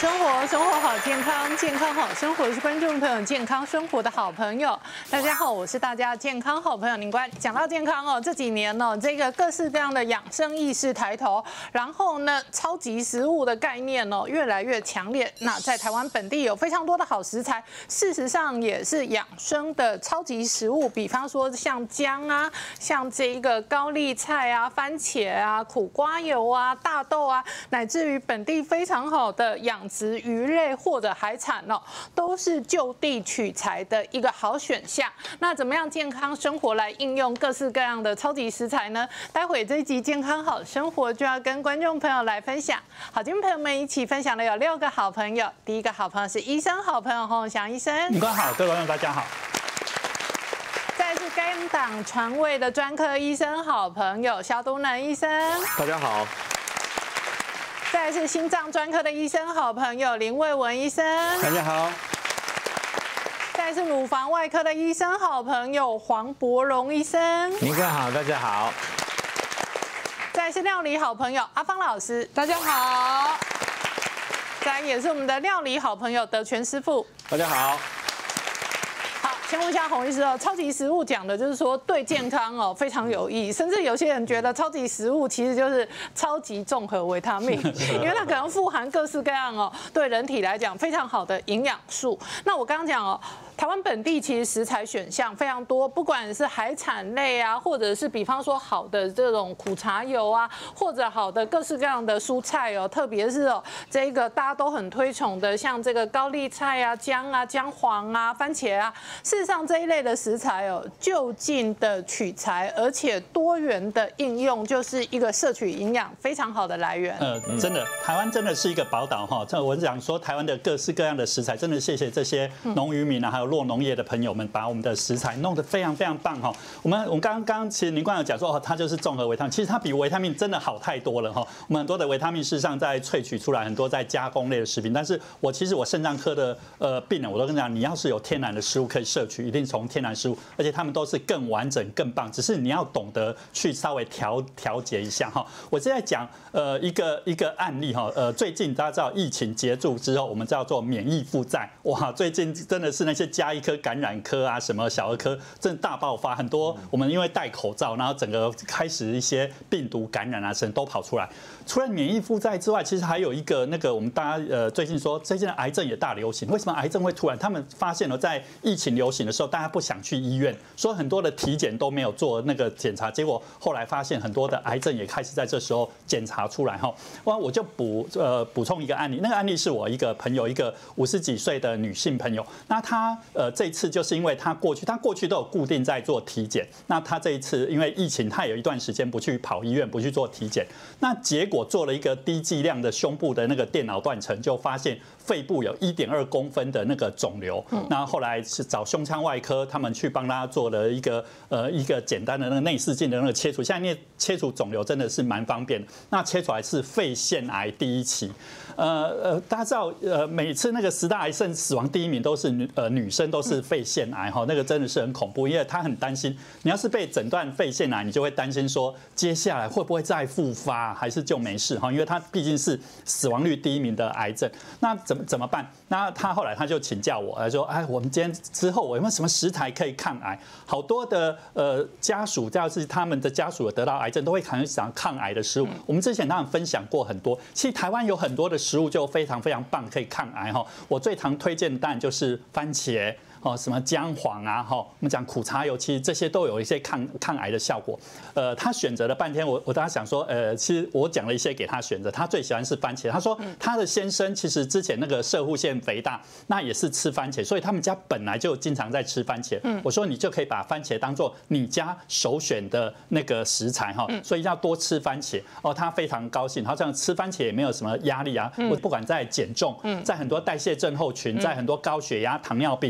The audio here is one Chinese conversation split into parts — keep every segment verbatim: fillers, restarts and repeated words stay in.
生活，生活好健康，健康好生活是观众朋友健康生活的好朋友。大家好，我是大家健康好朋友林官。讲到健康哦，这几年哦，这个各式各样的养生意识抬头，然后呢，超级食物的概念哦越来越强烈。那在台湾本地有非常多的好食材，事实上也是养生的超级食物。比方说像姜啊，像这一个高丽菜啊、番茄啊、苦瓜油啊、大豆啊，乃至于本地非常好的养殖鱼类或者海产哦，都是就地取材的一个好选项。那怎么样健康生活来应用各式各样的超级食材呢？待会这一集健康好生活就要跟观众朋友来分享。好，今天朋友们一起分享的有六个好朋友。第一个好朋友是医生好朋友洪永祥医生， 你好，各位观众大家好。 再来是肝胆肠胃的专科医生好朋友萧都能医生， 大家好。 再来是心脏专科的医生好朋友林卫文医生， 大家好。 再来是乳房外科的医生好朋友黄伯荣医生， 您好，大家好。 再来是料理好朋友阿芳老师，大家好。再来也是我们的料理好朋友德全师傅， 大家好。 好，先问一下洪医师哦，超级食物讲的就是说对健康哦非常有益，甚至有些人觉得超级食物其实就是超级综合维他命，因为它可能富含各式各样哦对人体来讲非常好的营养素。那我刚刚讲哦，台湾本地其实食材选项非常多，不管是海产类啊，或者是比方说好的这种苦茶油啊，或者好的各式各样的蔬菜哦，特别是哦这个大家都很推崇的，像这个高丽菜啊、姜啊、姜黄啊、番茄啊。事实上这一类的食材哦，就近的取材，而且多元的应用，就是一个摄取营养非常好的来源。 呃，真的，台湾真的是一个宝岛哈。这我讲说，台湾的各式各样的食材，真的谢谢这些农渔民啊，还有落农业的朋友们，把我们的食材弄得非常非常棒哈。我们我们刚刚其实林官有讲说，哦，它就是综合维他命，其实它比维他命真的好太多了哈。我们很多的维他命事实上在萃取出来，很多在加工类的食品。但是我其实我肾脏科的呃病人，我都跟你讲，你要是有天然的食物可以摄取，一定从天然食物，而且他们都是更完整、更棒。只是你要懂得去稍微调调节一下哈。我现在讲呃一个一个案例哈，呃最近大家知道疫情结束之后，我们叫做免疫负债，哇，最近真的是那些家医科、感染科啊，什么小儿科，真的大爆发。很多我们因为戴口罩，然后整个开始一些病毒感染啊，什么都跑出来。除了免疫负债之外，其实还有一个那个我们大家呃最近说，最近的癌症也大流行。为什么癌症会突然？他们发现了在疫情流行的时候，大家不想去医院，说很多的体检都没有做那个检查，结果后来发现很多的癌症也开始在这时候检查出来哈。哇，我就补呃补充一个案例，那个案例是我一个朋友，一个五十几岁的女性朋友。那她呃这一次就是因为她过去，她过去都有固定在做体检，那她这一次因为疫情，她有一段时间不去跑医院，不去做体检，那结果做了一个低剂量的胸部的那个电脑断层，就发现肺部有一点二公分的那个肿瘤。那后来是找胸腔外科，他们去帮她做了一个呃一个简单的那个内视镜的那个切除。现在那切除肿瘤真的是蛮方便的。那切出来是肺腺癌第一期。呃呃，大家知道呃每次那个十大癌症死亡第一名都是女呃女生，都是肺腺癌哈，那个真的是很恐怖，因为她很担心，你要是被诊断肺腺癌，你就会担心说接下来会不会再复发，还是就没事哈，因为它毕竟是死亡率第一名的癌症。那怎么怎么办？那他后来他就请教我，他说：“哎，我们今天之后我有没有什么食材可以抗癌？”好多的呃家属，要是他们的家属有得到癌症，都会很想抗癌的食物。我们之前当然分享过很多，其实台湾有很多的食物就非常非常棒，可以抗癌哈。我最常推荐的当然就是番茄。哦，什么姜黄啊，哈，我们讲苦茶油，其实这些都有一些抗抗癌的效果。呃，他选择了半天，我我当时想说，呃，其实我讲了一些给他选择，他最喜欢是番茄。他说他的先生其实之前那个攝護腺肥大，那也是吃番茄，所以他们家本来就经常在吃番茄。我说你就可以把番茄当做你家首选的那个食材哈，所以要多吃番茄。哦，他非常高兴，好像吃番茄也没有什么压力啊。不管在减重，在很多代谢症候群，在很多高血压、糖尿病，呃。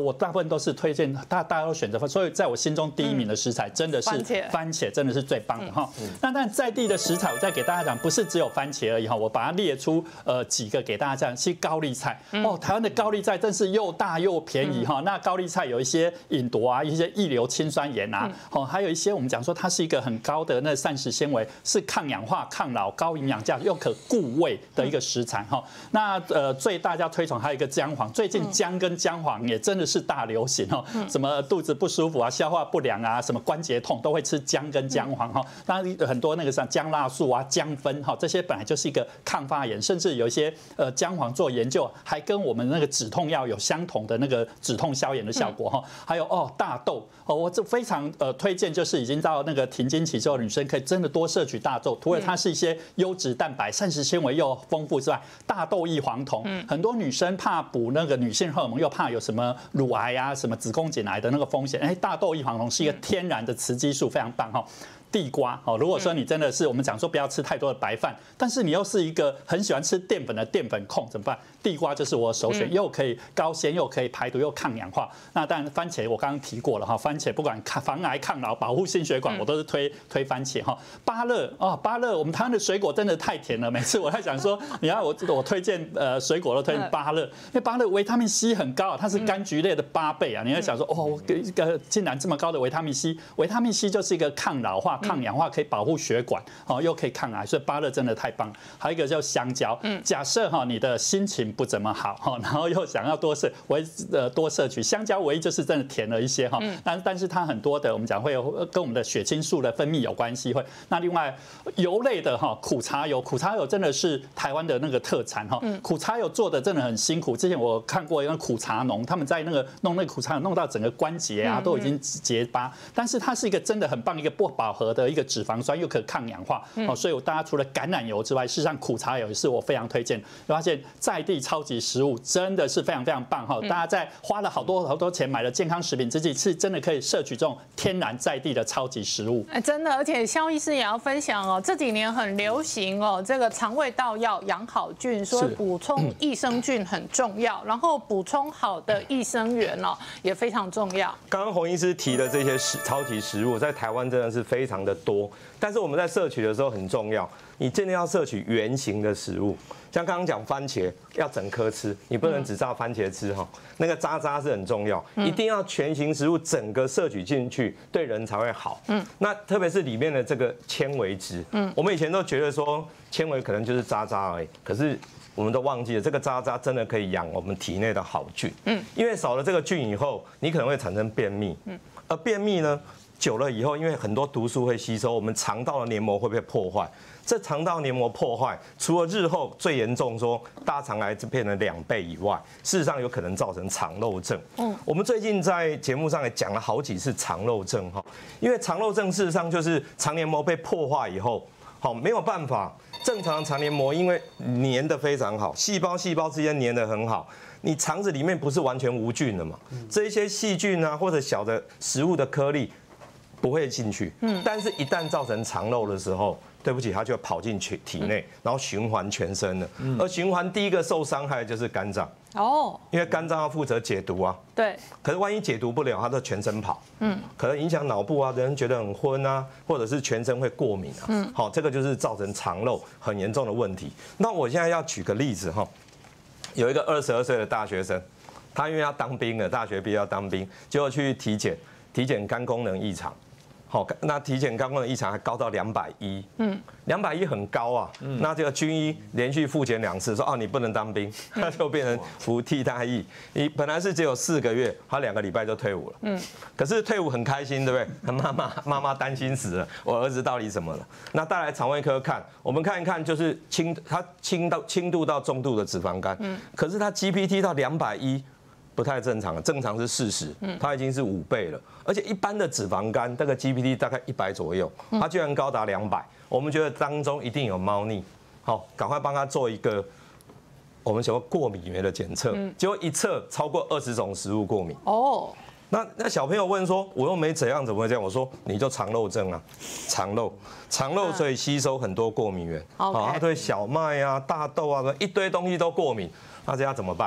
我大部分都是推荐大大家都选择，所以在我心中第一名的食材真的是番茄，真的是最棒的哈。那但在地的食材，我再给大家讲，不是只有番茄而已哈，我把它列出呃几个给大家讲，是高丽菜哦，台湾的高丽菜真是又大又便宜哈。那高丽菜有一些吲哚啊，一些异硫氰酸盐啊，哦，还有一些我们讲说它是一个很高的那膳食纤维，是抗氧化、抗老、高营养价又可固胃的一个食材哈。那呃最大家推崇还有一个姜黄，最近姜跟姜黄也真的是大流行哦，什么肚子不舒服啊、消化不良啊、什么关节痛都会吃姜跟姜黄哈。当然很多那个像姜辣素啊、姜酚哈，这些本来就是一个抗发炎，甚至有一些呃姜黄做研究还跟我们那个止痛药有相同的那个止痛消炎的效果哈。还有哦大豆哦，我这非常呃推荐，就是已经到那个停经期之后，女生可以真的多摄取大豆，除了它是一些优质蛋白、膳食纤维又丰富之外，大豆异黄酮，很多女生怕补那个女性荷尔蒙，又怕有什么乳癌啊、什么子宫颈癌的那个风险，哎，大豆异黄酮是一个天然的雌激素，非常棒哈。地瓜哦，如果说你真的是我们讲说不要吃太多的白饭，但是你又是一个很喜欢吃淀粉的淀粉控，怎么办？地瓜就是我首选，又可以高纤，又可以排毒，又抗氧化。那当然番茄我刚刚提过了哈，番茄不管防癌、抗老、保护心血管，我都是推推番茄哈。芭乐哦，芭乐，我们台湾的水果真的太甜了，每次我在想说，你要我我推荐呃水果都推荐芭乐，因为芭乐维他命 C 很高，它是柑橘类的八倍啊。你会想说哦，一个竟然这么高的维他命 C， 维他命 C 就是一个抗老化、抗氧化，可以保护血管哦，又可以抗癌，所以芭乐真的太棒。还有一个叫香蕉，假设哈你的心情不怎么好哈，然后又想要多摄维呃多摄取香蕉，唯一就是真的甜了一些哈，但但是它很多的我们讲会有跟我们的血清素的分泌有关系，会那另外油类的哈苦茶油，苦茶油真的是台湾的那个特产哈，苦茶油做的真的很辛苦。之前我看过一个苦茶农，他们在那个弄那个苦茶油弄到整个关节啊都已经结疤，但是它是一个真的很棒一个不饱和的一个脂肪酸，又可抗氧化哦，所以大家除了橄榄油之外，事实上苦茶油也是我非常推荐。发现在地超级食物真的是非常非常棒哈！大家在花了好多好多钱买了健康食品之际，是真的可以摄取这种天然在地的超级食物。 哎，真的，而且肖医师也要分享哦，这几年很流行哦，这个肠胃道要养好菌，说补充益生菌很重要，然后补充好的益生元哦也非常重要。 刚刚洪医师提的这些食超级食物，在台湾真的是非常的多，但是我们在摄取的时候很重要，你真的要摄取原型的食物。像刚刚讲番茄要整颗吃，你不能只炸番茄吃哈，那个渣渣是很重要，一定要全型食物整个摄取进去，对人才会好。嗯，那特别是里面的这个纤维质，嗯，我们以前都觉得说纤维可能就是渣渣而已，可是我们都忘记了，这个渣渣真的可以养我们体内的好菌。嗯，因为少了这个菌以后，你可能会产生便秘。嗯，而便秘呢，久了以后，因为很多毒素会吸收，我们肠道的黏膜会被破坏。这肠道黏膜破坏，除了日后最严重说大肠癌变成两倍以外，事实上有可能造成肠漏症。嗯，我们最近在节目上也讲了好几次肠漏症哈，因为肠漏症事实上就是肠黏膜被破坏以后，好没有办法，正常的肠黏膜因为粘得非常好，细胞细胞之间粘得很好。你肠子里面不是完全无菌的嘛？这一些细菌啊，或者小的食物的颗粒不会进去。嗯，但是一旦造成肠漏的时候，对不起，它就跑进体体内，然后循环全身了。而循环第一个受伤害就是肝脏。哦，因为肝脏要负责解毒啊。 对。 可是万一解毒不了，它就全身跑。嗯。可能影响脑部啊，人觉得很昏啊，或者是全身会过敏啊。嗯。好，这个就是造成肠漏很严重的问题。那我现在要举个例子哈，有一个二十二岁的大学生，他因为要当兵了，大学毕业要当兵，结果去体检，体检肝功能异常。好，那体检肝功能异常还高到两百一，嗯，两百一很高啊，嗯，那这个军医连续复检两次，说哦你不能当兵，他就变成服替代役，你本来是只有四个月，他两个礼拜就退伍了，嗯，可是退伍很开心，对不对？妈妈妈妈担心死了，我儿子到底怎么了？那带来肠胃科看，我们看一看，就是轻他轻到轻度到中度的脂肪肝，嗯，可是他 G P T 到两百一。不太正常了，正常是四十，它已经是五倍了，而且一般的脂肪肝，这个 G P T 大概一百左右，它居然高达两百，我们觉得当中一定有猫腻，好，赶快帮他做一个我们所谓过敏原的检测，结果一测超过二十种食物过敏。哦，那那小朋友问说，我又没怎样，怎么会这样？我说你就肠漏症啊，肠漏，肠漏所以吸收很多过敏原，好，它对小麦啊、大豆啊一堆东西都过敏，那这样怎么办？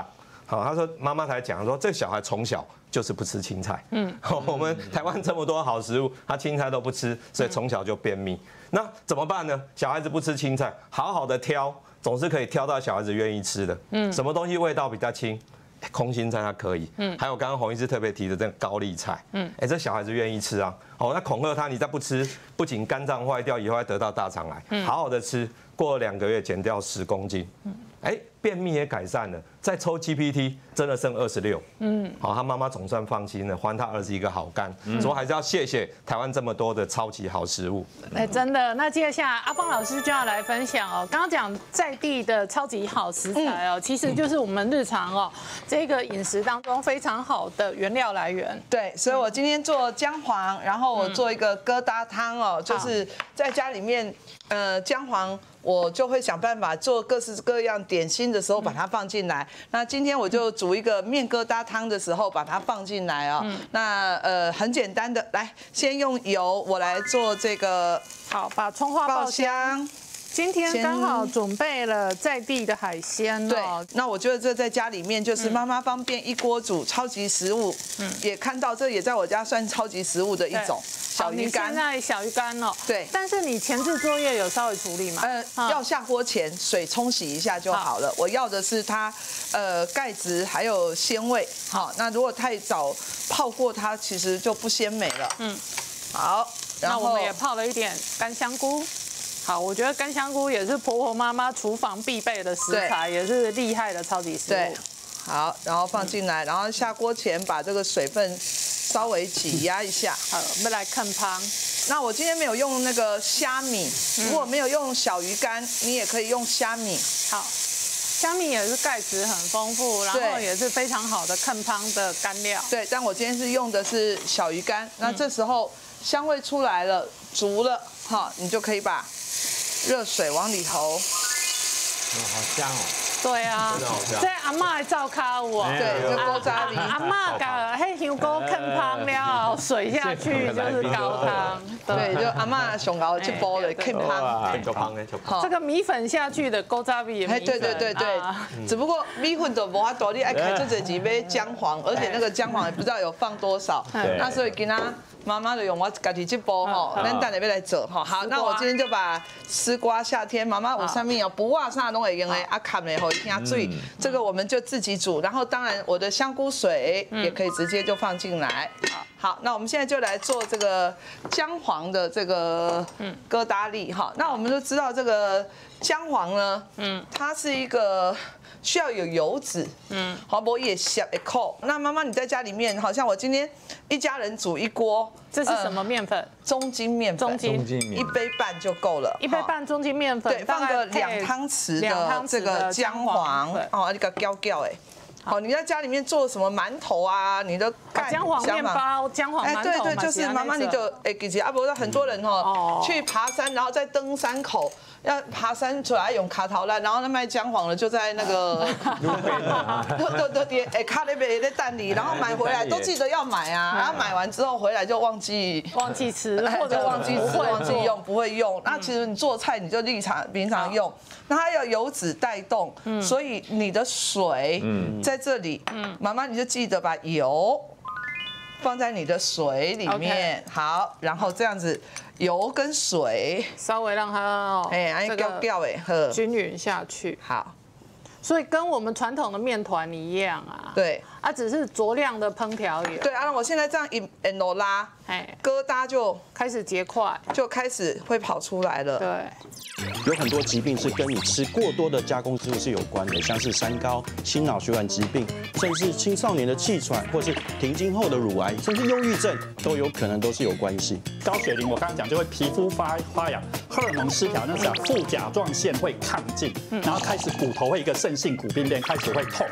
好，他说妈妈才讲说，这小孩从小就是不吃青菜。嗯，我们台湾这么多好食物，他青菜都不吃，所以从小就便秘。那怎么办呢？小孩子不吃青菜，好好的挑，总是可以挑到小孩子愿意吃的。嗯，什么东西味道比较轻？空心菜它可以，嗯，还有刚刚洪医师特别提的这个高丽菜，嗯，哎，这小孩子愿意吃啊，哦，那恐吓他，你再不吃，不仅肝脏坏掉，以后还得到大肠癌，好好的吃，过了两个月减掉十公斤，哎，便秘也改善了，再抽 G P T 真的剩二十六，嗯，好，他妈妈总算放心了，还他儿子一个好肝，所以还是要谢谢台湾这么多的超级好食物。 哎，真的，那接下来阿芳老师就要来分享哦，刚刚讲在地的超级好食材哦，其实就是我们日常哦这个饮食当中非常好的原料来源。 对，所以我今天做姜黄，然后我做一个疙瘩汤哦，就是在家里面，呃，姜黄。我就会想办法做各式各样点心的时候把它放进来。那今天我就煮一个面疙瘩汤的时候把它放进来哦。那呃很简单的，来先用油，我来做这个好，把葱花爆香。今天刚好准备了在地的海鲜哦。 对，那我觉得这在家里面就是妈妈方便一锅煮超级食物。嗯，也看到这也在我家算超级食物的一种。小鱼干， 现在小鱼干哦， 对， 但是你前置作业有稍微处理吗？ 呃，要下锅前水冲洗一下就好了。我要的是它，呃，钙质还有鲜味。好，那如果太早泡过它，其实就不鲜美了。嗯，好， 然后我们也泡了一点干香菇。好，我觉得干香菇也是婆婆妈妈厨房必备的食材，也是厉害的超级食物。 对，好，然后放进来，然后下锅前把这个水分稍微挤压一下。 好，我们来看汤。 那我今天没有用那个虾米，如果没有用小鱼干，你也可以用虾米。 好，虾米也是钙质很丰富，然后也是非常好的看汤的干料。 对，但我今天是用的是小鱼干。那这时候香味出来了，足了，哈，你就可以把热水往里头。 哦，好香哦。 对啊，这阿嬷的灶卡有哦， 对，这锅渣里， 阿嬷把迄香菇啃汤了，水下去就是高汤， 对，就阿嬷上熬去煲的啃汤， 就汤的就这个米粉下去的锅渣米， 哎，对对对对，只不过米粉都无法多，你爱开这这几杯姜黄，而且那个姜黄也不知道有放多少，那所以给他。妈妈就用我家己这煲吼，咱等下要来做吼。好，那我今天就把丝瓜夏天妈妈有上面有不哇啥拢会用的，啊砍了后听水，这个我们就自己煮。然后当然我的香菇水也可以直接就放进来。好，那我们现在就来做这个姜黄的这个疙瘩粒哈。那我们都知道这个姜黄呢，嗯，它是一个。需要有油脂，嗯，好，我也小一口。那妈妈你在家里面，好像我今天一家人煮一锅， 这是什么面粉？ 中筋面粉， 中筋， 一杯半就够了。 一杯半中筋面粉， 对，放个两汤匙的这个姜黄，哦，一个胶胶哎。好，你在家里面做什么馒头啊？你的姜黄面包、姜黄馒头， 对对，就是妈妈你就哎，其实啊，不是很多人哦，去爬山，然后再登山口。要爬山出来用卡头烂，然后那卖姜黄的就在那个，对对对，哎，卡那边在蛋里，然后买回来都记得要买啊，然后买完之后回来就忘记忘记吃， 或者忘记吃、忘记用，不会用。那其实你做菜你就立常平常用，那它要油脂带动，所以你的水在这里，妈妈你就记得把油放在你的水里面，好，然后这样子。油跟水稍微让它哎，这个均匀下去。 好， 所以跟我们传统的面团一样啊。 对， 啊，只是酌量的烹调油。 对啊，我现在这样一一挪拉，哎，疙瘩就开始结块， 就开始会跑出来了。 对， 有很多疾病是跟你吃过多的加工食物是有关的，像是三高、心脑血管疾病，甚至青少年的气喘，或是停经后的乳癌，甚至忧郁症，都有可能都是有关系。 高血龄，我刚刚讲就会皮肤发发痒，荷尔蒙失调，那是副甲状腺会亢进，然后开始骨头会一个肾性骨病变，开始会痛。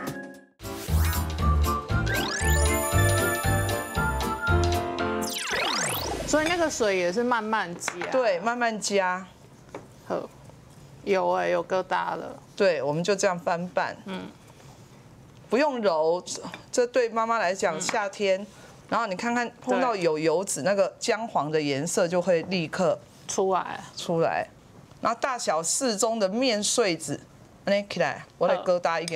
所以那个水也是慢慢加， 对，慢慢加。 好，有哎，有疙瘩了。 对，我们就这样翻拌，嗯，不用揉，这对妈妈来讲，夏天，然后你看看碰到有油脂，那个姜黄的颜色就会立刻出来出来，然后大小适中的面穗子，那起来，我的疙瘩已经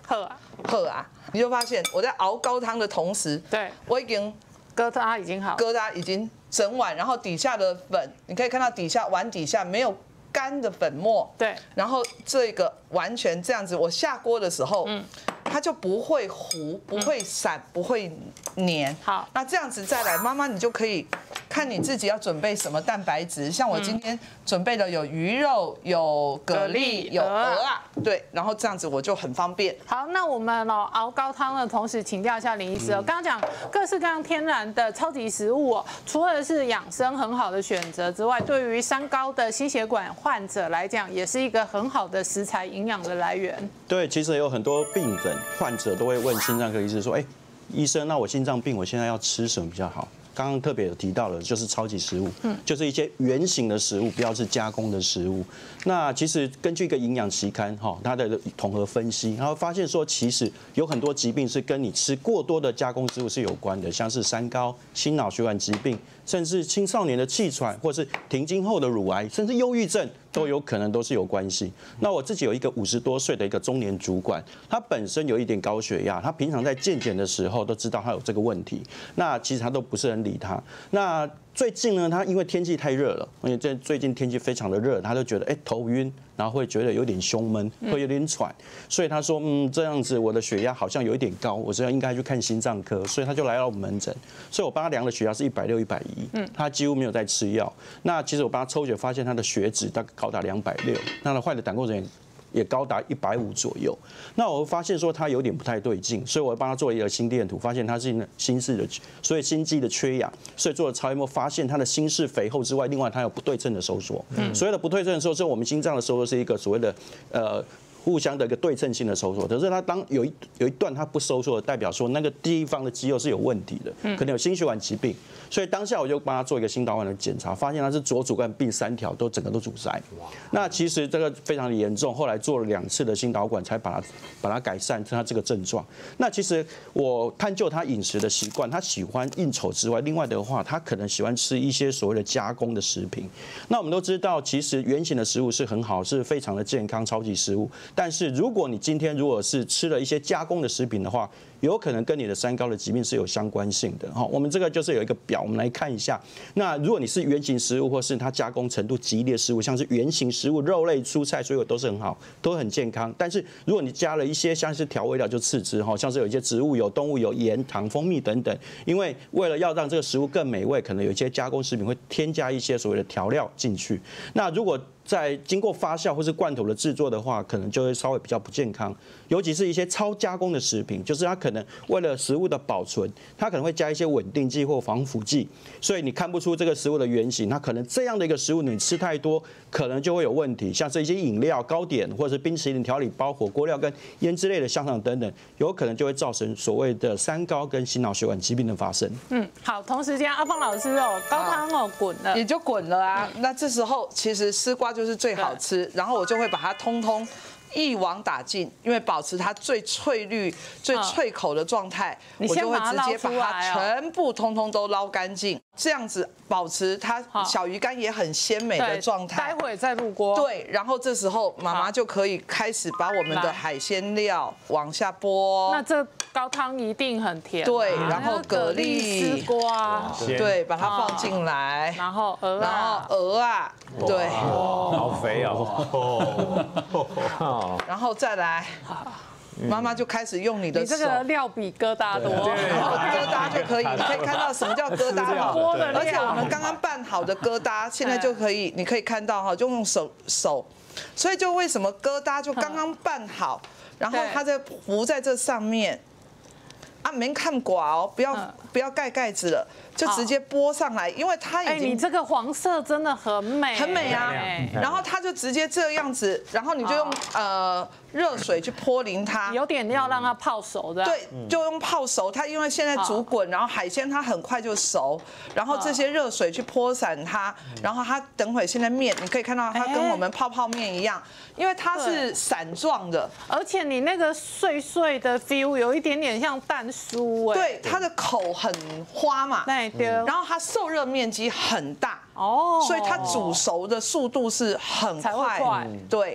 喝啊， 喝啊，你就发现我在熬高汤的同时， 对， 我已经疙瘩已经好， 疙瘩已经整碗，然后底下的粉，你可以看到底下碗底下没有干的粉末， 对， 然后这个完全这样子，我下锅的时候，嗯，它就不会糊，不会散，不会黏。 好， 那这样子再来，妈妈你就可以看你自己要准备什么蛋白质。像我今天准备的有鱼肉、有蛤蜊、有鹅啊，对，然后这样子我就很方便。 好，那我们哦熬高汤的同时，请教一下林医师哦，刚刚讲各式各样天然的超级食物哦，除了是养生很好的选择之外，对于三高的心血管患者来讲，也是一个很好的食材营养的来源。 对，其实有很多病人患者都会问心脏科医师说，哎，医生，那我心脏病我现在要吃什么比较好？刚刚特别有提到的，就是超级食物，嗯，就是一些原型的食物，不要是加工的食物。那其实根据一个营养期刊哈，它的统合分析，然后发现说，其实有很多疾病是跟你吃过多的加工食物是有关的，像是三高、心脑血管疾病，甚至青少年的气喘，或是停经后的乳癌，甚至忧郁症。都有可能都是有关系。那我自己有一个五十多岁的一个中年主管，他本身有一点高血压，他平常在健检的时候都知道他有这个问题，那其实他都不是很理他。那最近呢，他因为天气太热了，因为这最近天气非常的热，他就觉得哎头晕，然后会觉得有点胸闷，会有点喘，所以他说嗯这样子我的血压好像有一点高，我知道应该去看心脏科，所以他就来到我们门诊，所以我帮他量的血压是一百六、一百一，嗯，他几乎没有在吃药。那其实我帮他抽血发现他的血脂大概高达两百六，那他坏的胆固醇也高达一百五左右。那我发现说他有点不太对劲，所以我帮他做一个心电图，发现他是心室的，所以心肌的缺氧，所以做了超音波发现他的心室肥厚之外，另外他有不对称的收缩。嗯，所谓的不对称的收缩，我们心脏的收缩是一个所谓的呃。互相的一个对称性的收缩，可是它当有一有一段它不收缩，代表说那个地方的肌肉是有问题的，可能有心血管疾病，所以当下我就帮他做一个心导管的检查，发现他是左主干病三条都整个都阻塞。那其实这个非常的严重，后来做了两次的心导管才把它把它改善他这个症状。那其实我探究他饮食的习惯，他喜欢应酬之外，另外的话他可能喜欢吃一些所谓的加工的食品。那我们都知道，其实原型的食物是很好，是非常的健康，超级食物。但是如果你今天如果是吃了一些加工的食品的话，有可能跟你的三高的疾病是有相关性的哈。我们这个就是有一个表，我们来看一下。那如果你是原型食物，或是它加工程度激烈的食物，像是原型食物，肉类、蔬菜、水果都是很好，都很健康。但是如果你加了一些像是调味料，就次之哈，像是有一些植物油、动物油、盐、糖、蜂蜜等等，因为为了要让这个食物更美味，可能有一些加工食品会添加一些所谓的调料进去。那如果在经过发酵或是罐头的制作的话，可能就会稍微比较不健康，尤其是一些超加工的食品，就是它可能为了食物的保存，它可能会加一些稳定剂或防腐剂，所以你看不出这个食物的原型。它可能这样的一个食物你吃太多，可能就会有问题，像是一些饮料、糕点或者是冰淇淋、调理包、火锅料跟腌制类的香肠等等，有可能就会造成所谓的三高跟心脑血管疾病的发生。 嗯，好，同时间阿芳老师哦，高汤哦滚了， 也就滚了啊。那这时候其实丝瓜就是最好吃，然后我就会把它通通一网打尽，因为保持它最翠绿、最脆口的状态，我就会直接把它全部通通都捞干净，这样子保持它小鱼干也很鲜美的状态。 待会再入锅。 对，然后这时候妈妈就可以开始把我们的海鲜料往下拨。 那这高汤一定很甜。 对，然后蛤蜊、 丝瓜， 对，把它放进来。 然后鹅， 然后鹅啊，对， 好肥哦。 然后再来，妈妈就开始用你的手， 你这个料比疙瘩多， 然后疙瘩就可以，你可以看到什么叫疙瘩哈，而且我们刚刚拌好的疙瘩，现在就可以，你可以看到哈，就用手手，所以就为什么疙瘩就刚刚拌好，然后它再浮在这上面，啊，没看寡哦，不要不要盖盖子了。就直接拨上来，因为它已经，哎， 你这个黄色真的很美， 很美啊。然后它就直接这样子，然后你就用呃热水去泼淋它， 有点要让它泡熟的。 对，就用泡熟它，因为现在煮滚，然后海鲜它很快就熟，然后这些热水去泼散它，然后它等会现在面你可以看到它跟我们泡泡面一样，因为它是散状的， 而且你那个碎碎的 feel 有一点点像蛋酥，哎， 对，它的口很花嘛。然后它受热面积很大哦，所以它煮熟的速度是很快，对。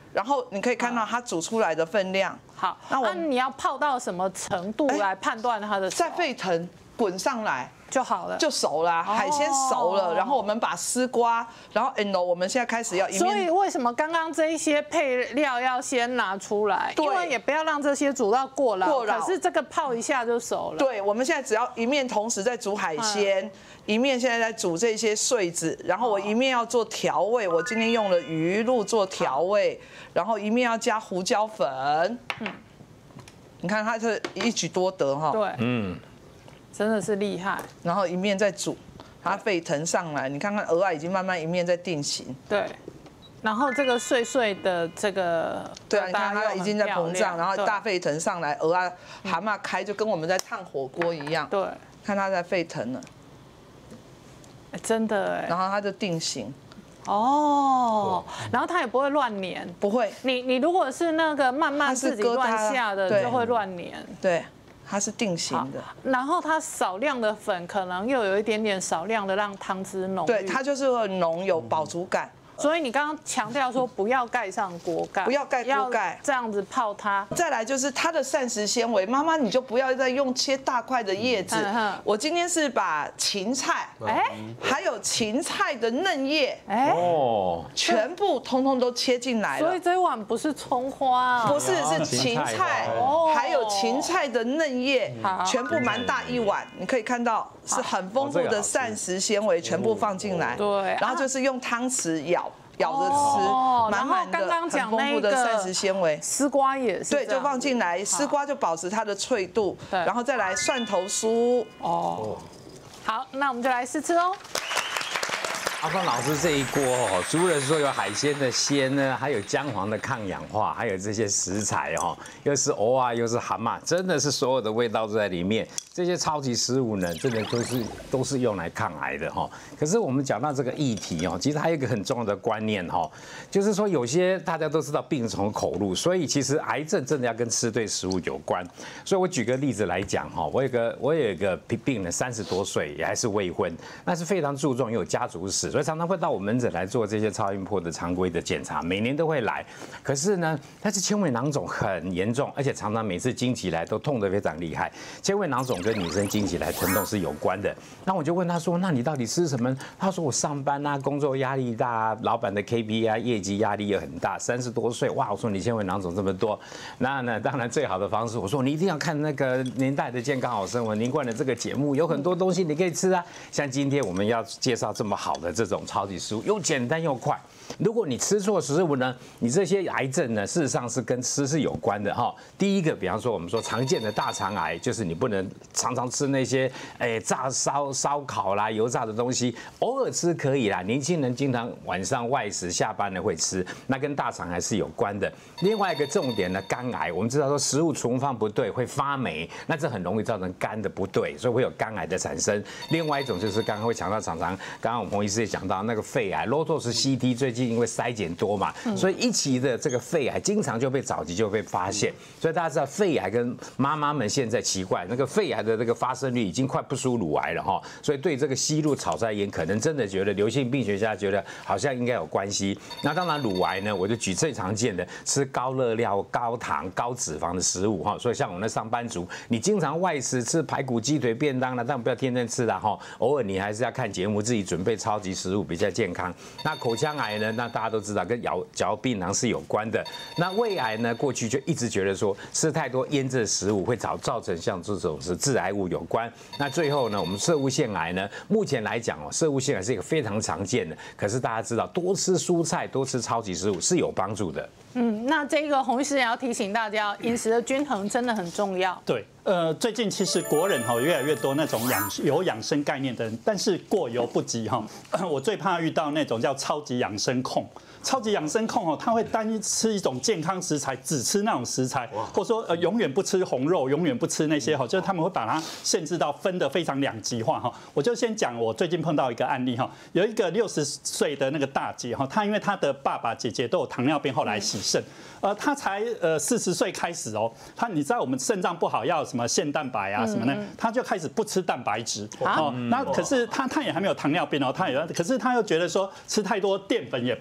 然后你可以看到它煮出来的分量。 好，那我你要泡到什么程度来判断它的？ 在沸腾滚上来。 就好了， 就熟了，海鲜熟了，然后我们把丝瓜，然后 and 我们现在开始要一面。 所以为什么刚刚这一些配料要先拿出来？因为也不要让这些煮到过老。过老。可是这个泡一下就熟了。 对，我们现在只要一面同时在煮海鲜，一面现在在煮这些穗子，然后我一面要做调味，我今天用了鱼露做调味，然后一面要加胡椒粉。嗯，你看它是一举多得哈。 对，嗯。真的是厉害， 然后一面在煮，它沸腾上来，你看看鹅啊已经慢慢一面在定型。 对，然后这个碎碎的这个， 对啊，你看它已经在膨胀，然后大沸腾上来，鹅啊蛤蟆开就跟我们在烫火锅一样。 对， 看它在沸腾了， 真的哎。 然后它就定型。 哦，然后它也不会乱粘， 不会。 你你如果是那个慢慢自己乱下的，就会乱粘。 对。它是定型的， 然后它少量的粉可能又有一点点少量的让汤汁浓郁， 对，它就是会浓有饱足感。 所以你刚刚强调说不要盖上锅盖， 不要盖锅盖， 这样子泡它。 再来就是它的膳食纤维，妈妈你就不要再用切大块的叶子。我今天是把芹菜，哎，还有芹菜的嫩叶，哎，哦，全部通通都切进来了。 所以这一碗不是葱花， 不是，是芹菜，还有芹菜的嫩叶，全部蛮大一碗，你可以看到是很丰富的膳食纤维，全部放进来。 对， 然后就是用汤匙舀。咬着吃，满满的很丰富的膳食纤维。 丝瓜也是， 对，就放进来，丝瓜就保持它的脆度，然后再来蒜头酥。哦， 好，那我们就来试吃哦。 阿芳老师这一锅哦，除了说有海鲜的鲜呢，还有姜黄的抗氧化，还有这些食材哦，又是藕啊，又是蛤蟆，真的是所有的味道都在里面。这些超级食物呢，真的都是都是用来抗癌的哈。可是我们讲到这个议题哦，其实还有一个很重要的观念哈，就是说有些大家都知道病从口入，所以其实癌症真的要跟吃对食物有关。所以我举个例子来讲哈，我有个我有一个病人三十多岁，也还是未婚，那是非常注重有家族史，所以常常会到我门诊来做这些超音波的常规的检查，每年都会来。可是呢，但是纤维囊肿很严重，而且常常每次经期来都痛得非常厉害。纤维囊肿跟女生经期来疼痛是有关的。那我就问他说：“那你到底吃什么？”他说：“我上班啊，工作压力大啊，老板的 K P I 业绩压力也很大，三十多岁，哇！”我说：“你纤维囊肿这么多，那呢，当然最好的方式，我说你一定要看那个年代的健康好生活，您冠的这个节目有很多东西你可以吃啊，像今天我们要介绍这么好的这种超级食物，又简单又快。如果你吃错食物呢，你这些癌症呢，事实上是跟吃是有关的哈。第一个，比方说我们说常见的大肠癌，就是你不能常常吃那些诶炸烧烧烤啦、油炸的东西，偶尔吃可以啦。年轻人经常晚上外食，下班了会吃，那跟大肠癌是有关的。另外一个重点呢，肝癌，我们知道说食物存放不对会发霉，那这很容易造成肝的不对，所以会有肝癌的产生。另外一种就是刚刚会强调，常常刚刚我们洪医师也讲到那个肺癌 ，low dose C T 最近因为筛检多嘛，所以一期的这个肺癌经常就被早期就被发现。所以大家知道肺癌跟妈妈们现在奇怪，那个肺癌的这个发生率已经快不输乳癌了哈。所以对这个吸入草菜烟，可能真的觉得流行病学家觉得好像应该有关系。那当然乳癌呢，我就举最常见的吃高热量、高糖、高脂肪的食物哈。所以像我们的上班族，你经常外食吃排骨、鸡腿、便当了，但不要天天吃啦哈。偶尔你还是要看节目，自己准备超级食物比较健康。那口腔癌呢，那大家都知道跟嚼嚼槟榔是有关的。那胃癌呢，过去就一直觉得说吃太多腌制食物会造造成像这种是致癌物有关。那最后呢，我们攝護腺癌呢，目前来讲哦，攝護腺癌是一个非常常见的，可是大家知道多吃蔬菜、多吃超级食物是有帮助的。 嗯，那这个洪医师也要提醒大家，饮食的均衡真的很重要。 对，呃，最近其实国人哈越来越多那种养有养生概念的人，但是过犹不及哈。我最怕遇到那种叫超级养生控。超级养生控哦，他会单一吃一种健康食材，只吃那种食材，或者说呃永远不吃红肉，永远不吃那些哈，就是他们会把它限制到分得非常两极化哈。我就先讲我最近碰到一个案例哈，有一个六十岁的那个大姐哈，她因为她的爸爸姐姐都有糖尿病，后来洗肾，呃，她才呃四十岁开始哦，她你知道我们肾脏不好要什么限蛋白啊什么呢？她就开始不吃蛋白质哦，那可是她她也还没有糖尿病哦，她也可是她又觉得说吃太多淀粉也不好，会不会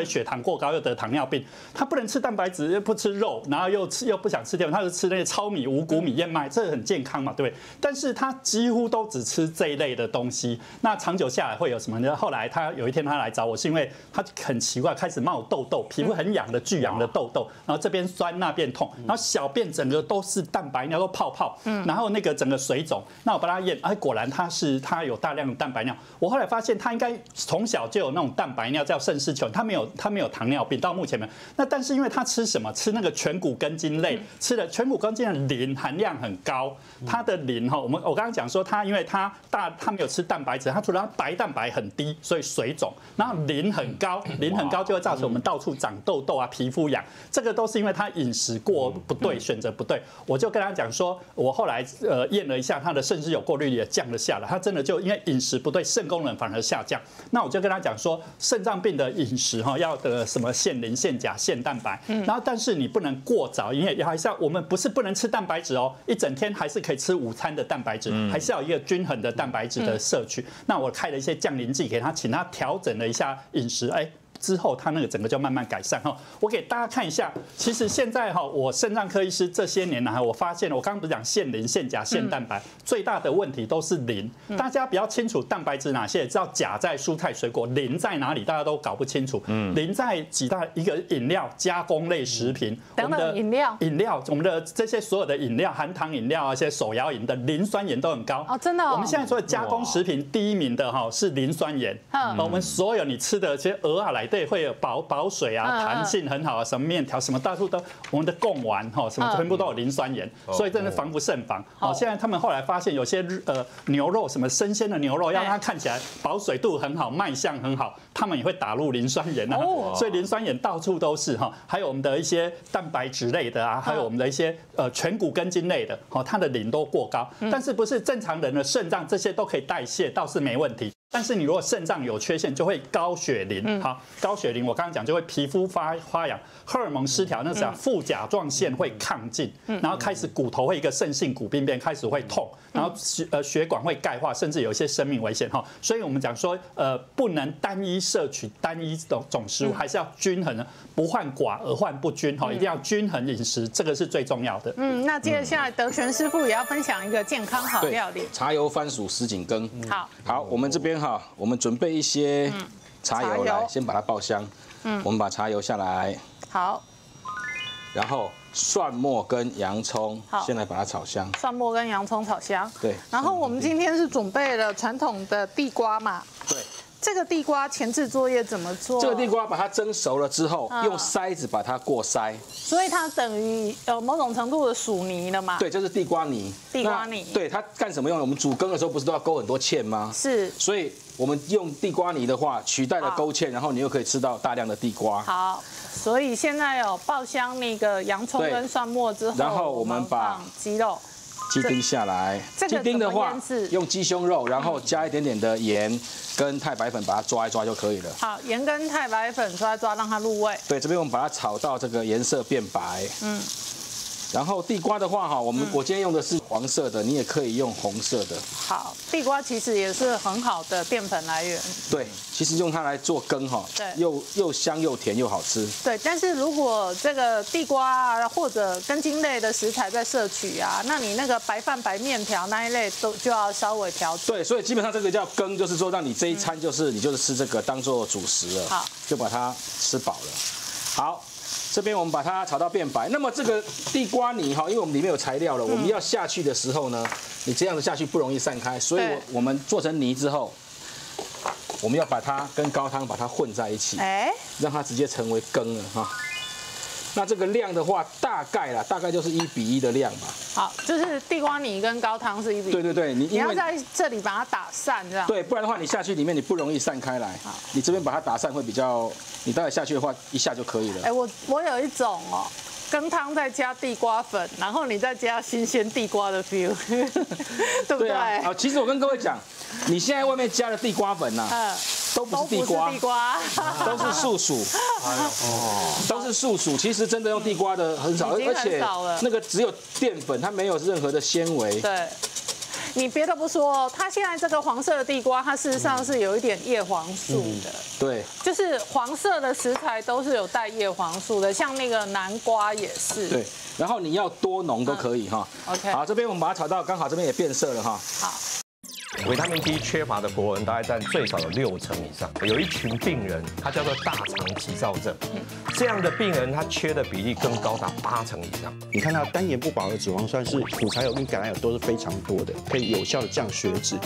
以血糖过高，又得糖尿病。他不能吃蛋白质，又不吃肉，然后又吃又不想吃淀粉，他就吃那些糙米、五谷米、燕麦，这很健康嘛，对不对？但是他几乎都只吃这一类的东西，那长久下来会有什么呢？后来他有一天他来找我，是因为他很奇怪，开始冒痘痘，皮肤很痒的巨痒的痘痘，然后这边酸那边痛，然后小便整个都是蛋白尿，都泡泡，然后那个整个水肿。那我帮他验，哎，果然他是他有大量的蛋白尿。我后来发现他应该从小就有那种蛋白尿，叫肾丝球，他没有他没有糖尿病，到目前没有。那但是因为他吃什么？吃那个全谷根茎类，吃的全谷根茎的磷含量很高。它的磷哈，我们我刚刚讲说他因为他大他没有吃蛋白质，他除了白蛋白很低，所以水肿，然后磷很高，磷很高就会造成我们到处长痘痘啊、皮肤痒，这个都是因为他饮食过不对，选择不对。我就跟他讲说，我后来呃验了一下他的肾丝球过滤率也降了下来，他真的就因为饮食不对，肾功能反而下降。那我就跟他讲说，肾脏病的饮食哈要的什么限磷、限钾、限蛋白，然后但是你不能过早，因为还是要我们不是不能吃蛋白质哦，一整天还是可以吃午餐的蛋白质，还是要有一个均衡的蛋白质的摄取。那我开了一些降磷剂给他，请他调整了一下饮食，哎。之后，他那个整个就慢慢改善哈。我给大家看一下，其实现在哈，我肾脏科医师这些年来，我发现我刚刚不是讲限磷、限钾、限蛋白，最大的问题都是磷。大家比较清楚蛋白质哪些，知道钾在蔬菜水果，磷在哪里，大家都搞不清楚。磷在几大一个饮料、加工类食品， 等等饮料、 饮料，我们的这些所有的饮料，含糖饮料啊，一些手摇饮的磷酸盐都很高哦，真的。 我们现在说的加工食品第一名的哈是磷酸盐。嗯，我们所有你吃的这些鹅啊来。对，会有保保水啊，弹性很好啊，什么面条什么到处都，我们的贡丸哈，什么全部都有磷酸盐，所以真的防不胜防。好，现在他们后来发现有些呃牛肉什么生鲜的牛肉，要让它看起来保水度很好，卖相很好，他们也会打入磷酸盐啊，所以磷酸盐到处都是哈。还有我们的一些蛋白质类的啊，还有我们的一些呃全谷根茎类的，哦，它的磷都过高，但是不是正常人的肾脏这些都可以代谢，倒是没问题。但是你如果肾脏有缺陷，就会高血磷。好，高血磷我刚刚讲就会皮肤发发痒，荷尔蒙失调，那是啊，副甲状腺会亢进，然后开始骨头会一个肾性骨病变，开始会痛，然后血呃血管会钙化，甚至有一些生命危险哈。所以我们讲说，呃，不能单一摄取单一种种食物，还是要均衡的，不患寡而患不均哈，一定要均衡饮食，这个是最重要的。 嗯，那接下来德全师傅也要分享一个健康好料理， 茶油番薯什锦羹。 好， 好，我们这边哈，我们准备一些茶油来，先把它爆香。嗯，我们把茶油下来。 好。 然后蒜末跟洋葱，先来把它炒香。 蒜末跟洋葱炒香。 对。 然后我们今天是准备了传统的地瓜嘛。 对。 这个地瓜前置作业怎么做？ 这个地瓜把它蒸熟了之后，用筛子把它过筛。 所以它等于有某种程度的薯泥了嘛？ 对，就是地瓜泥。 地瓜泥。 对，它干什么用？我们煮羹的时候不是都要勾很多芡吗？ 是。 所以我们用地瓜泥的话，取代了勾芡，然后你又可以吃到大量的地瓜。 好，所以现在有爆香那个洋葱跟蒜末之后， 然后我们把鸡肉。 鸡丁下来，鸡丁的话用鸡胸肉，然后加一点点的盐跟太白粉，把它抓一抓就可以了。 好，盐跟太白粉抓一抓，让它入味。 对，这边我们把它炒到这个颜色变白。嗯。然后地瓜的话哈，我们我今天用的是黄色的，你也可以用红色的。 好，地瓜其实也是很好的淀粉来源。 对，其实用它来做羹哈， 对， 又又香又甜又好吃。 对，但是如果这个地瓜啊或者根茎类的食材在摄取啊，那你那个白饭、白面条那一类都就要稍微调整。 对，所以基本上这个叫羹，就是说让你这一餐就是你就是吃这个当做主食了， 好， 就把它吃饱了。好。这边我们把它炒到变白。那么这个地瓜泥哈，因为我们里面有材料了，我们要下去的时候呢，你这样子下去不容易散开，所以我我们做成泥之后，我们要把它跟高汤把它混在一起，哎，让它直接成为羹了哈。那这个量的话，大概啦，大概就是一比一的量吧。 好，就是地瓜泥跟高汤是一比一。 对对对，你你要在这里把它打散，这样。 对，不然的话你下去里面你不容易散开来。你这边把它打散会比较，你待会下去的话一下就可以了。 哎，我我有一种哦。羹汤再加地瓜粉，然后你再加新鲜地瓜的 feel， 对不对？啊， 好，其实我跟各位讲，你现在外面加的地瓜粉呐，嗯，都不是地瓜， 地瓜都是素薯，哦，都是素薯。其实真的用地瓜的很少，而且那个只有淀粉，它没有任何的纤维。 对。 你别的不说，它现在这个黄色的地瓜，它事实上是有一点叶黄素的。 对， 就是黄色的食材都是有带叶黄素的，像那个南瓜也是。 对，然后你要多浓都可以哈。 OK。 好，这边我们把它炒到刚好，这边也变色了哈。 好。 维他命 D 缺乏的国人大概占最少有六成以上，有一群病人，他叫做大肠急躁症，这样的病人他缺的比例更高达八成以上。 你看它单元不饱和脂肪酸是苦茶油跟橄榄油都是非常多的，可以有效的降血脂。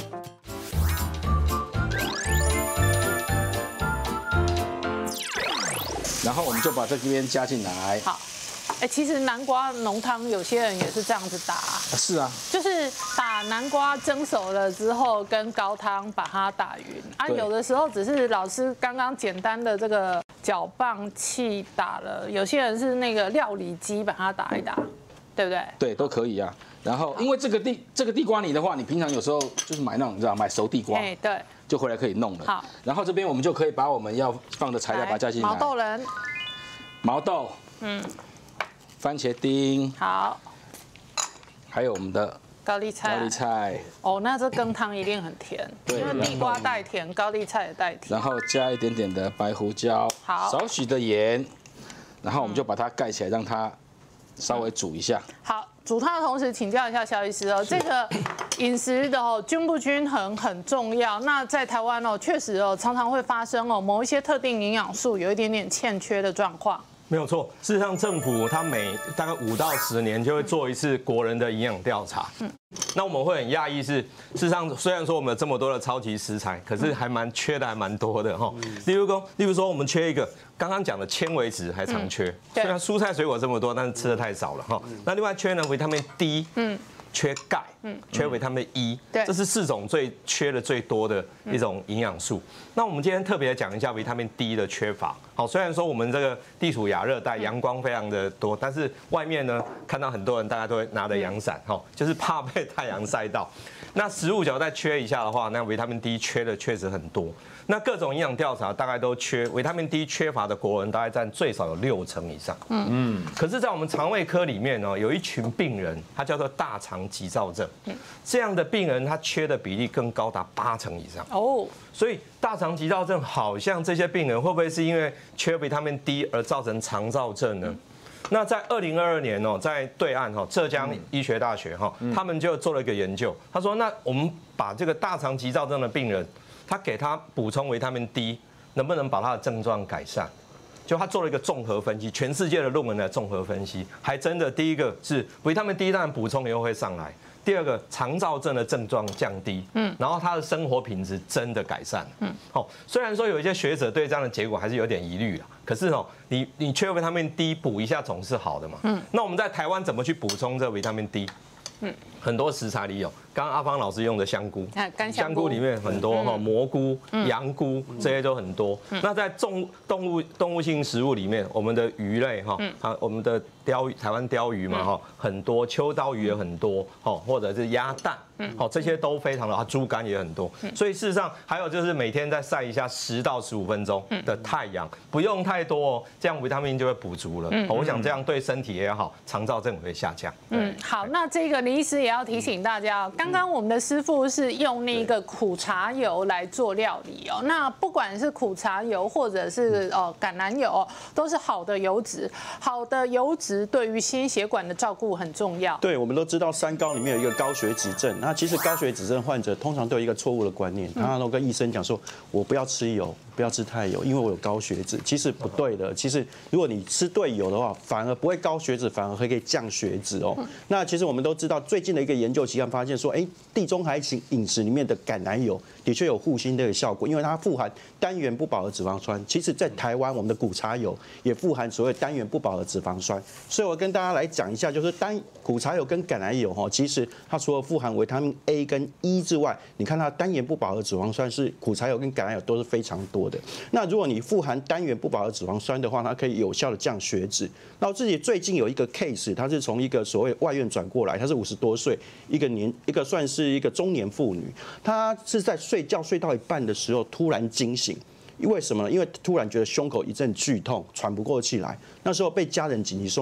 然后我们就把这边加进来。 好。哎，其实南瓜浓汤有些人也是这样子打， 是啊， 就是把南瓜蒸熟了之后，跟高汤把它打匀啊。有的时候只是老师刚刚简单的这个搅拌器打了，有些人是那个料理机把它打一打，对不对？ 对，都可以啊。然后因为这个地这个地瓜泥的话，你平常有时候就是买那种你知道买熟地瓜， 哎，对， 就回来可以弄了。 好， 然后这边我们就可以把我们要放的材料把它加进来。 毛豆仁， 毛豆，嗯。番茄丁好， 还有我们的高丽菜， 高丽菜哦，那这羹汤一定很甜，因为地瓜带甜，高丽菜也带甜。 然后加一点点的白胡椒， 好， 少许的盐，然后我们就把它盖起来，让它稍微煮一下。 好，煮汤的同时，请教一下肖医师哦，这个饮食的哦均不均衡很重要。那在台湾哦，确实哦常常会发生哦某一些特定营养素有一点点欠缺的状况。 没有错，事实上政府它每大概五到十年就会做一次国人的营养调查。嗯，那我们会很讶异是，事实上虽然说我们有这么多的超级食材，可是还蛮缺的，还蛮多的哈。例如说，例如说我们缺一个刚刚讲的纤维质还常缺，虽然蔬菜水果这么多，但是吃的太少了哈。那另外缺呢维他命 D， 嗯。缺钙，嗯，缺维他命 E， 对，这是四种最缺的最多的一种营养素。那我们今天特别讲一下维他命 D 的缺乏。好，虽然说我们这个地处亚热带，阳光非常的多，但是外面呢看到很多人大家都会拿着阳伞，哈，就是怕被太阳晒到。那食物只要再缺一下的话，那维他命 D 缺的确实很多。那各种营养调查大概都缺维他命 D 缺乏的国人大概占最少有六成以上。嗯嗯。可是，在我们肠胃科里面呢，有一群病人，他叫做大肠急躁症。嗯。这样的病人，他缺的比例更高达八成以上。哦。所以大肠急躁症好像这些病人会不会是因为缺维他命 D 而造成肠躁症呢？那在二零二二年哦，在对岸哈浙江医学大学哈，他们就做了一个研究，他说，那我们把这个大肠急躁症的病人。他给他补充维他命 D， 能不能把他的症状改善？就他做了一个综合分析，全世界的论文来综合分析，还真的第一个是维他命 D 当然补充以后会上来，第二个肠躁症的症状降低，嗯，然后他的生活品质真的改善，嗯，好，虽然说有一些学者对这样的结果还是有点疑虑啊，可是哦，你你缺维他命 D 补一下总是好的嘛，嗯，那我们在台湾怎么去补充这维他命 D？嗯，很多食材里有，刚刚阿芳老师用的香菇，香菇里面很多哈，蘑菇、羊菇这些都很多。那在动动物动物性食物里面，我们的鱼类哈，啊，我们的鲷鱼，台湾鲷鱼嘛哈，很多，秋刀鱼也很多，哈，或者是鸭蛋，好，这些都非常的，啊，猪肝也很多。所以事实上还有就是每天再晒一下十到十五分钟的太阳，不用太多哦，这样维他命就会补足了。我想这样对身体也好，肠躁症也会下降。 嗯，好，那这个林医师也要提醒大家，刚刚我们的师傅是用那个苦茶油来做料理哦。那不管是苦茶油或者是哦橄榄油，都是好的油脂。好的油脂对于心血管的照顾很重要。 对，我们都知道三高里面有一个高血脂症。那其实高血脂症患者通常都有一个错误的观念，常常都跟医生讲说，我不要吃油，不要吃太油，因为我有高血脂。其实不对的。其实如果你吃对油的话，反而不会高血脂，反而会可以降血脂哦。那其实我们都知道，最近的一个研究期刊发现说，哎，地中海型饮食里面的橄榄油的确有护心的效果，因为它富含单元不饱和脂肪酸。其实，在台湾我们的苦茶油也富含所谓单元不饱和脂肪酸。所以我跟大家来讲一下，就是单苦茶油跟橄榄油哈，其实它除了富含维他命 A 跟 E 之外，你看它单元不饱和脂肪酸是苦茶油跟橄榄油都是非常多的。那如果你富含单元不饱和脂肪酸的话，它可以有效的降血脂。那我自己最近有一个 case， 它是从一个所谓外院转过来，她是五十多岁，一个年一个算是一个中年妇女，她是在睡觉睡到一半的时候突然惊醒。为什么呢？因为突然觉得胸口一阵剧痛，喘不过气来。那时候被家人紧急送到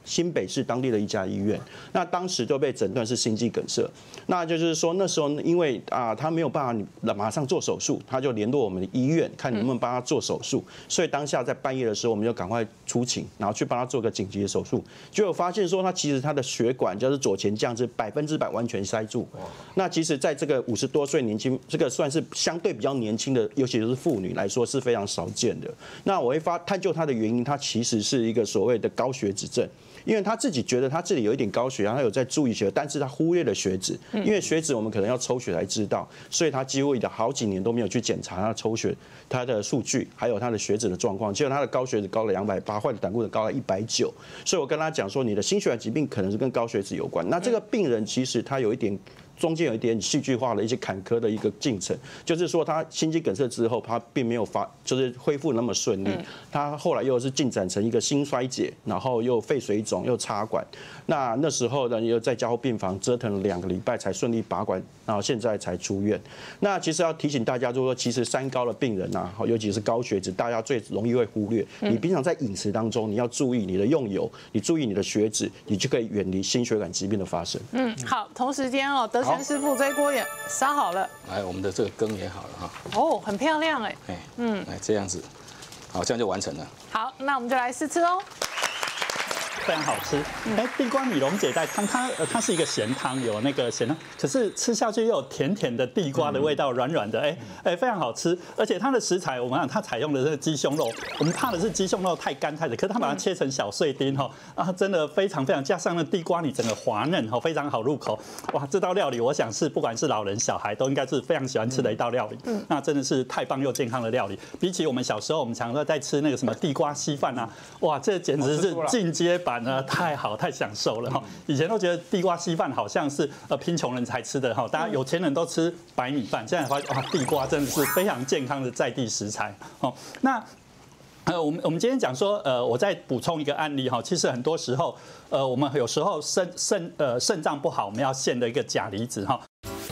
新北市当地的一家医院，那当时就被诊断是心肌梗塞。那就是说那时候因为啊他没有办法马上做手术，他就联络我们的医院，看能不能帮他做手术。所以当下在半夜的时候，我们就赶快出勤，然后去帮他做个紧急的手术。结果发现说他其实他的血管就是左前降是百分之百完全塞住。那其实在这个五十多岁年轻，这个算是相对比较年轻的，尤其是妇女来说是非常少见的。那我会发探究它的原因，它其实是一个所谓的高血脂症。因为他自己觉得他这里有一点高血压，他有在注意血，但是他忽略了血脂。因为血脂我们可能要抽血才知道，所以他几乎好几年都没有去检查他抽血他的数据，还有他的血脂的状况。结果他的高血脂高了两百八，坏的胆固醇高了一百九。所以我跟他讲说，你的心血管疾病可能是跟高血脂有关。那这个病人其实他有一点。中间有一点戏剧化的一些坎坷的一个进程，就是说他心肌梗塞之后，他并没有发，就是恢复那么顺利。他后来又是进展成一个心衰竭，然后又肺水肿，又插管。那那时候呢，又在加护病房折腾了两个礼拜才顺利拔管，然后现在才出院。那其实要提醒大家，就是说，其实三高的病人啊，尤其是高血脂，大家最容易会忽略。你平常在饮食当中，你要注意你的用油，你注意你的血脂，你就可以远离心血管疾病的发生。 嗯，好，同时间哦，德全师傅这一锅也烧好了。 来，我们的这个羹也好了哈。 哦，很漂亮哎。 哎，嗯，来这样子，好，这样就完成了。 好，那我们就来试吃哦。 非常好吃。哎，地瓜米龙姐带汤，它呃它是一个咸汤，有那个咸汤，可是吃下去又有甜甜的地瓜的味道，软软的，哎哎非常好吃。而且它的食材，我们讲它采用的是鸡胸肉，我们怕的是鸡胸肉太干太的，可是它把它切成小碎丁哈，啊真的非常非常，加上那地瓜你整个滑嫩哈，非常好入口。哇，这道料理我想是不管是老人小孩都应该是非常喜欢吃的一道料理。嗯，那真的是太棒又健康的料理。比起我们小时候我们常常在吃那个什么地瓜稀饭啊，哇，这简直是进阶版。太好，太享受了哈！以前都觉得地瓜稀饭好像是呃贫穷人才吃的哈，大家有钱人都吃白米饭，现在发现哇，地瓜真的是非常健康的在地食材哦。那呃，我们我们今天讲说，呃，我再补充一个案例哈，其实很多时候，呃，我们有时候肾肾呃肾脏不好，我们要限的一个钾离子哈。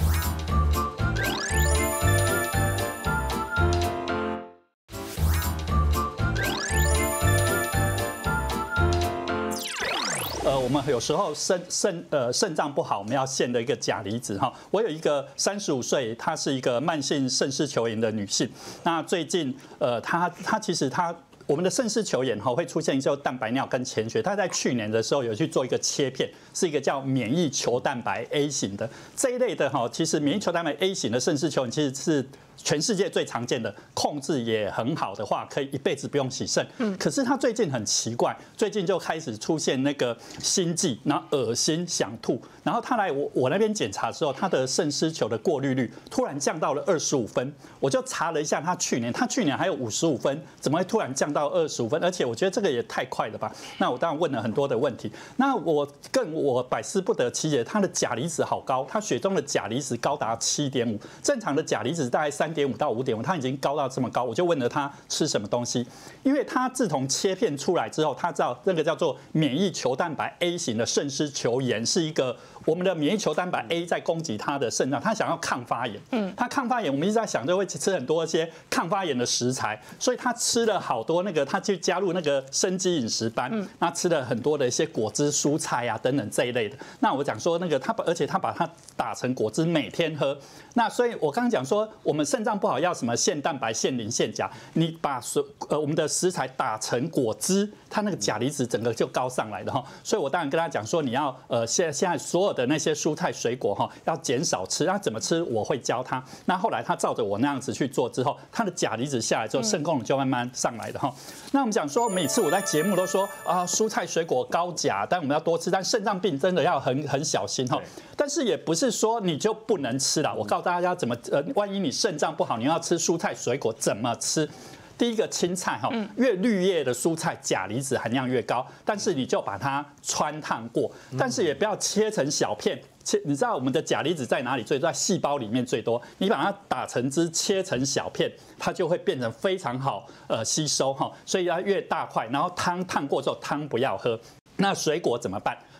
呃，我们有时候肾肾呃肾脏不好，我们要限的一个钾离子哈。我有一个三十五岁，她是一个慢性肾丝球炎的女性。那最近呃，她她其实她。我们的肾丝球炎哈会出现就蛋白尿跟潜血，她在去年的时候有去做一个切片，是一个叫免疫球蛋白 A 型的这一类的哈。其实免疫球蛋白 A 型的肾丝球炎其实是全世界最常见的，控制也很好的话，可以一辈子不用洗肾。嗯，可是她最近很奇怪，最近就开始出现那个心悸，然后恶心、想吐，然后她来我我那边检查的时候，她的肾丝球的过滤率突然降到了二十五分，我就查了一下，她去年她去年还有五十五分，怎么会突然降到二十五分？而且我觉得这个也太快了吧。那我当然问了很多的问题，那我更我百思不得其解，她的钾离子好高，她血中的钾离子高达七点五，正常的钾离子大概三点五到五点五，她已经高到这么高，我就问了她吃什么东西，因为她自从切片出来之后，她知道那个叫做免疫球蛋白 A 型的肾丝球炎是一个。我们的免疫球蛋白 A 在攻击他的肾脏，他想要抗发炎。嗯，他抗发炎，我们一直在想就会吃很多一些抗发炎的食材，所以他吃了好多那个，他去加入那个生机饮食班，那吃了很多的一些果汁、蔬菜啊等等这一类的。那我讲说那个他，而且他把它打成果汁，每天喝。那所以我刚刚讲说，我们肾脏不好要什么限蛋白、限磷、限钾，你把所呃我们的食材打成果汁，它那个钾离子整个就高上来了哈。所以我当然跟他讲说，你要呃现在现在所有的那些蔬菜水果哈，要减少吃。那怎么吃？我会教他。那后来他照着我那样子去做之后，他的钾离子下来之后，肾功能就慢慢上来的哈。那我们讲说，每次我在节目都说啊，蔬菜水果高钾，但我们要多吃。但肾脏病真的要很很小心哈。但是也不是说你就不能吃了。我告诉大家怎么呃，万一你肾脏不好，你要吃蔬菜水果怎么吃？第一个青菜哈，越绿叶的蔬菜钾离子含量越高，但是你就把它汆烫过，但是也不要切成小片。切，你知道我们的钾离子在哪里最多？在细胞里面最多。你把它打成汁，切成小片，它就会变成非常好呃吸收哈。所以要越大块，然后汤烫过之后汤不要喝。那水果怎么办？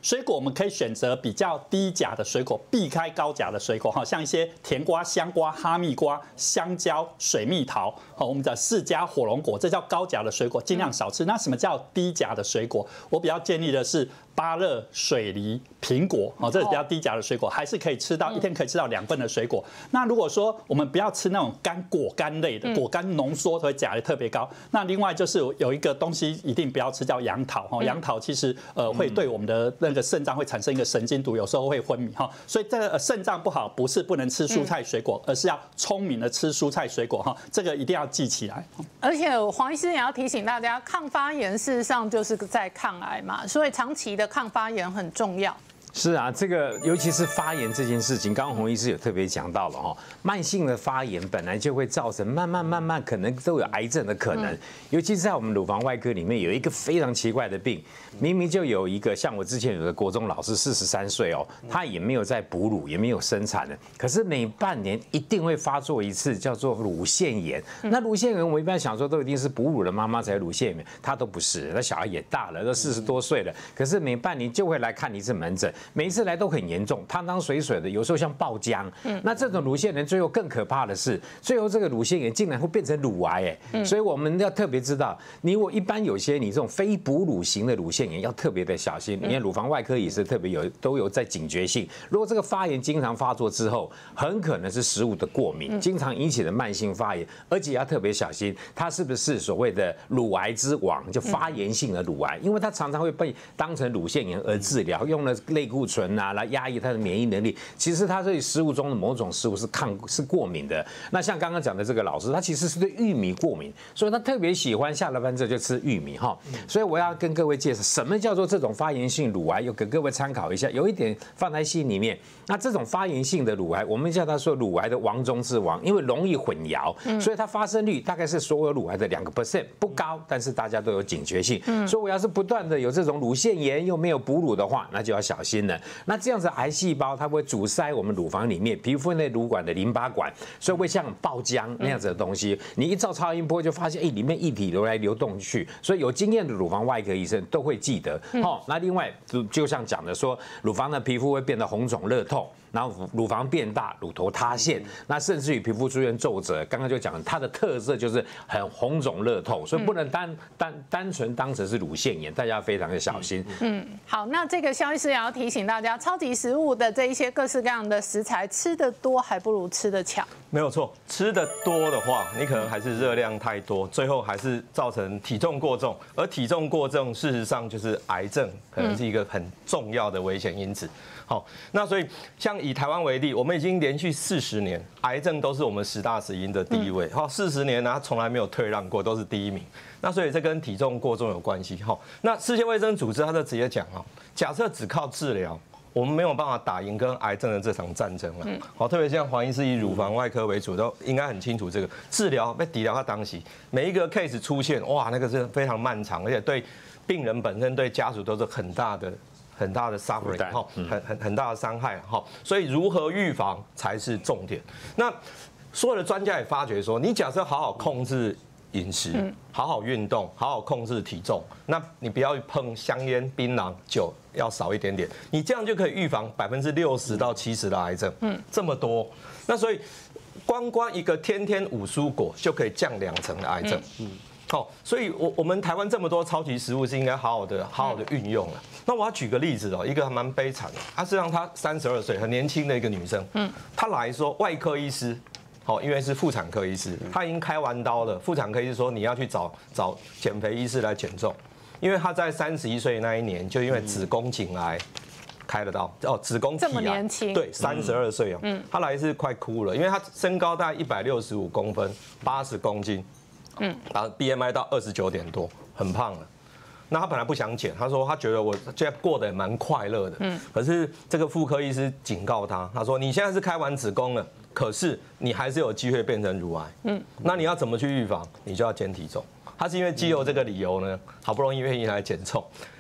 水果我们可以选择比较低钾的水果，避开高钾的水果哈，像一些甜瓜、香瓜、哈密瓜、香蕉、水蜜桃，好，我们的释迦、火龙果，这叫高钾的水果，尽量少吃。那什么叫低钾的水果？我比较建议的是芭乐、水梨、苹果，哦，这是比较低钾的水果，还是可以吃到一天可以吃到两份的水果。那如果说我们不要吃那种干果干类的，果干浓缩所以钾也特别高。那另外就是有一个东西一定不要吃，叫杨桃哈。杨桃其实呃会对我们的那个肾脏会产生一个神经毒，有时候会昏迷哈。所以这个肾脏不好，不是不能吃蔬菜水果，而是要聪明的吃蔬菜水果哈。这个一定要记起来。 而且黄医师也要提醒大家，抗发炎事实上就是在抗癌嘛，所以长期的抗发炎很重要。 是啊，这个尤其是发炎这件事情，刚刚洪医师有特别讲到了哈，慢性的发炎本来就会造成慢慢慢慢可能都有癌症的可能，尤其是在我们乳房外科里面有一个非常奇怪的病，明明就有一个像我之前有个国中老师，四十三岁哦，他也没有在哺乳，也没有生产的，可是每半年一定会发作一次，叫做乳腺炎。那乳腺炎我一般想说都一定是哺乳的妈妈才有乳腺炎，他都不是，那小孩也大了，都四十多岁了，可是每半年就会来看一次门诊。每一次来都很严重，汤汤水水的，有时候像爆浆。嗯，那这种乳腺炎最后更可怕的是，最后这个乳腺炎竟然会变成乳癌，哎，嗯，所以我们要特别知道，你我一般有些你这种非哺乳型的乳腺炎要特别的小心。你看乳房外科也是特别有都有在警觉性，如果这个发炎经常发作之后，很可能是食物的过敏，经常引起的慢性发炎，而且要特别小心，它是不是所谓的乳癌之王，就发炎性的乳癌，因为它常常会被当成乳腺炎而治疗，用了类固醇啊来压抑它的免疫能力，其实它对食物中的某种食物是抗是过敏的。那像刚刚讲的这个老师，他其实是对玉米过敏，所以他特别喜欢下了班之后就吃玉米哈。所以我要跟各位介绍什么叫做这种发炎性乳癌，有给各位参考一下，有一点放在心里面。那这种发炎性的乳癌，我们叫它说乳癌的王中之王，因为容易混淆，所以它发生率大概是所有乳癌的两个 percent， 不高，但是大家都有警觉性。所以我要是不断的有这种乳腺炎又没有哺乳的话，那就要小心了。那这样子癌细胞它会阻塞我们乳房里面皮肤内乳管的淋巴管，所以会像爆浆那样子的东西。你一照超音波就发现，哎，里面液体流来流动去。所以有经验的乳房外科医生都会记得。好，那另外就就像讲的说，乳房的皮肤会变得红肿热痛。然后乳房变大，乳头塌陷，那甚至于皮肤出现皱褶。刚刚就讲它的特色就是很红肿热痛，所以不能单单单纯当成是乳腺炎，大家非常的小心。 嗯，好，那这个肖医师也要提醒大家，超级食物的这一些各式各样的食材，吃的多还不如吃的巧。 没有错，吃的多的话，你可能还是热量太多，最后还是造成体重过重，而体重过重事实上就是癌症，可能是一个很重要的危险因子。好，那所以像以台湾为例，我们已经连续四十年，癌症都是我们十大死因的第一位。好，四十年呢，它从来没有退让过，都是第一名。那所以这跟体重过重有关系。好，那世界卫生组织它就直接讲哦，假设只靠治疗，我们没有办法打赢跟癌症的这场战争了。好，特别像黄医师以乳房外科为主，都应该很清楚这个治疗被治疗它当时每一个 case 出现，哇，那个是非常漫长，而且对病人本身对家属都是很大的。很大的 suffering 哈，很很很大的伤害哈，所以如何预防才是重点。那所有的专家也发觉说，你假设好好控制饮食，好好运动，好好控制体重，那你不要碰香烟、槟榔、酒，要少一点点，你这样就可以预防百分之六十到七十的癌症。嗯，这么多，那所以光光一个天天五蔬果就可以降两成的癌症。嗯。好，所以，我我们台湾这么多超级食物是应该好好的、好好的运用了。那我要举个例子哦，一个还蛮悲惨的，她是让她三十二岁，很年轻的一个女生，嗯，她来说外科医师，好，因为是妇产科医师，她已经开完刀了，妇产科医师说你要去找找减肥医师来减重，因为她在三十一岁那一年就因为子宫颈癌开了刀，哦，子宫体癌， 这么年轻， 对，三十二岁哦，嗯，她来是快哭了，因为她身高大概一百六十五公分，八十公斤。嗯，然后 B M I 到二十九点多，很胖了。那他本来不想减，他说他觉得我现在过得也蛮快乐的。嗯，可是这个妇科医师警告他，他说你现在是开完子宫了，可是你还是有机会变成乳癌。嗯，那你要怎么去预防？你就要减体重。他是因为基于这个理由呢，好不容易愿意来减重。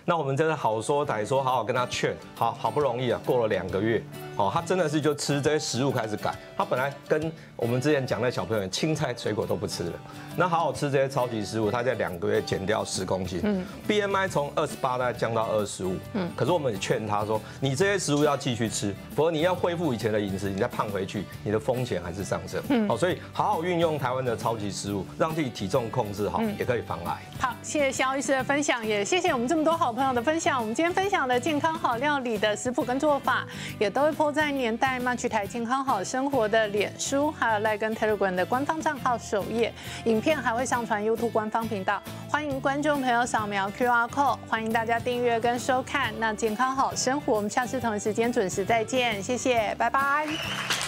那我们真的好说歹说，好好跟他劝，好好不容易啊，过了两个月，哦，他真的是就吃这些食物开始改。他本来跟我们之前讲那小朋友，青菜水果都不吃了，那好好吃这些超级食物，他在两个月减掉十公斤，嗯 ，B M I 从二十八大概降到二十五，嗯，可是我们也劝他说，你这些食物要继续吃，否则你要恢复以前的饮食，你再胖回去，你的风险还是上升，嗯，哦，所以好好运用台湾的超级食物，让自己体重控制好，也可以防癌。 好，谢谢肖医师的分享，也谢谢我们这么多好朋友的分享。我们今天分享的健康好料理的食谱跟做法，也都会 po 在年代慢去台健康好生活的脸书，还有赖跟 Telegram 的官方账号首页。影片还会上传 YouTube 官方频道，欢迎观众朋友扫描 Q R code， 欢迎大家订阅跟收看。那健康好生活，我们下次同一时间准时再见，谢谢，拜拜。